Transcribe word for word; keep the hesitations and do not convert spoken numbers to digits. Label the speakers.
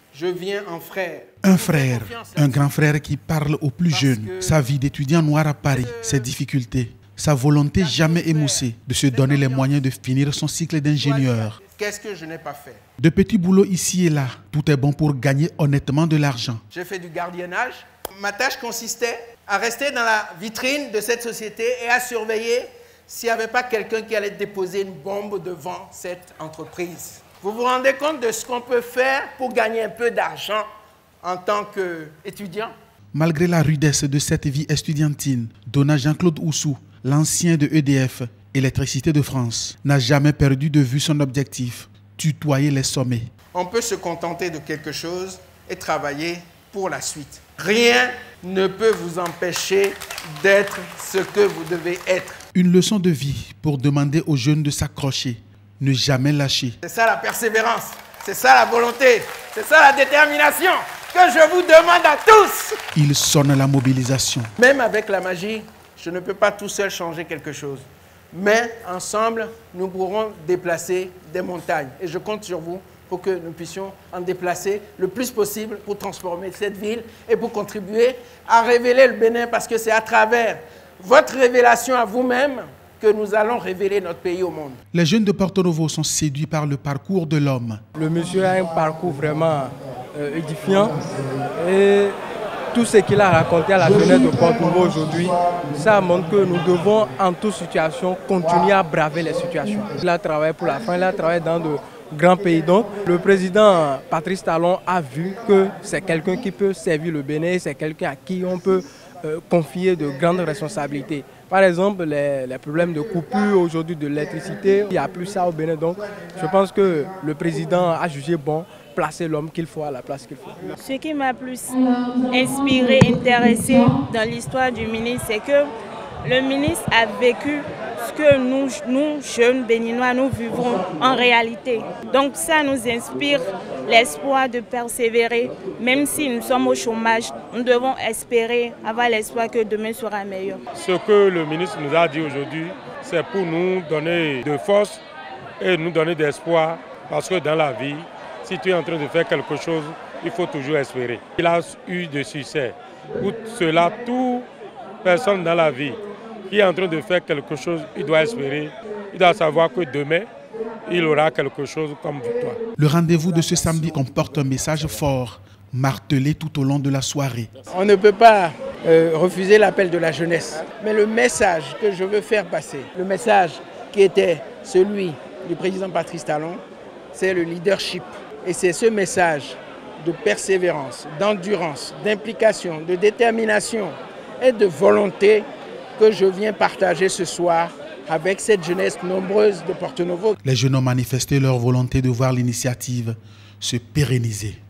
Speaker 1: Je viens en frère.
Speaker 2: Un frère, un grand frère qui parle aux plus
Speaker 1: Parce
Speaker 2: jeunes.
Speaker 1: que-
Speaker 2: Sa vie d'étudiant noir à Paris, ses difficultés, sa volonté jamais émoussée de se donner les moyens de finir son cycle d'ingénieur.
Speaker 1: Qu'est-ce que je n'ai pas fait?
Speaker 2: De petits boulots ici et là, tout est bon pour gagner honnêtement de l'argent.
Speaker 1: J'ai fait du gardiennage. Ma tâche consistait à rester dans la vitrine de cette société et à surveiller s'il n'y avait pas quelqu'un qui allait déposer une bombe devant cette entreprise. Vous vous rendez compte de ce qu'on peut faire pour gagner un peu d'argent en tant qu'étudiant?
Speaker 2: Malgré la rudesse de cette vie estudiantine, Dona Jean-Claude Oussou, l'ancien de E D F, Électricité de France, n'a jamais perdu de vue son objectif, tutoyer les sommets.
Speaker 1: On peut se contenter de quelque chose et travailler pour la suite. Rien ne peut vous empêcher d'être ce que vous devez être.
Speaker 2: Une leçon de vie pour demander aux jeunes de s'accrocher, ne jamais lâcher.
Speaker 1: C'est ça la persévérance, c'est ça la volonté, c'est ça la détermination que je vous demande à tous.
Speaker 2: Il sonne la mobilisation.
Speaker 1: Même avec la magie, je ne peux pas tout seul changer quelque chose. Mais ensemble, nous pourrons déplacer des montagnes. Et je compte sur vous pour que nous puissions en déplacer le plus possible pour transformer cette ville et pour contribuer à révéler le Bénin, parce que c'est à travers votre révélation à vous-même que nous allons révéler notre pays au monde.
Speaker 2: Les jeunes de Porto Novo sont séduits par le parcours de l'homme.
Speaker 3: Le monsieur a un parcours vraiment euh, édifiant et tout ce qu'il a raconté à la jeunesse de Porto Novo aujourd'hui, ça montre que nous devons en toute situation continuer à braver les situations. Il a travaillé pour la fin, il a travaillé dans de grands pays. Donc le président Patrice Talon a vu que c'est quelqu'un qui peut servir le Bénin, c'est quelqu'un à qui on peut euh, confier de grandes responsabilités. Par exemple, les, les problèmes de coupure aujourd'hui de l'électricité, il n'y a plus ça au Bénin. Donc je pense que le président a jugé bon placer l'homme qu'il faut à la place qu'il faut.
Speaker 4: Ce qui m'a plus inspiré, intéressé dans l'histoire du ministre, c'est que le ministre a vécu ce que nous, nous, jeunes béninois, nous vivons en réalité. Donc ça nous inspire l'espoir de persévérer. Même si nous sommes au chômage, nous devons espérer avoir l'espoir que demain sera meilleur.
Speaker 5: Ce que le ministre nous a dit aujourd'hui, c'est pour nous donner de force et nous donner d'espoir, parce que dans la vie, si tu es en train de faire quelque chose, il faut toujours espérer. Il a eu de succès. Pour cela, toute personne dans la vie qui est en train de faire quelque chose, il doit espérer. Il doit savoir que demain, il aura quelque chose comme toi.
Speaker 2: Le rendez-vous de ce samedi comporte un message fort, martelé tout au long de la soirée.
Speaker 1: On ne peut pas euh, refuser l'appel de la jeunesse. Mais le message que je veux faire passer, le message qui était celui du président Patrice Talon, c'est le leadership. Et c'est ce message de persévérance, d'endurance, d'implication, de détermination et de volonté que je viens partager ce soir avec cette jeunesse nombreuse de Porto Novo.
Speaker 2: Les jeunes ont manifesté leur volonté de voir l'initiative se pérenniser.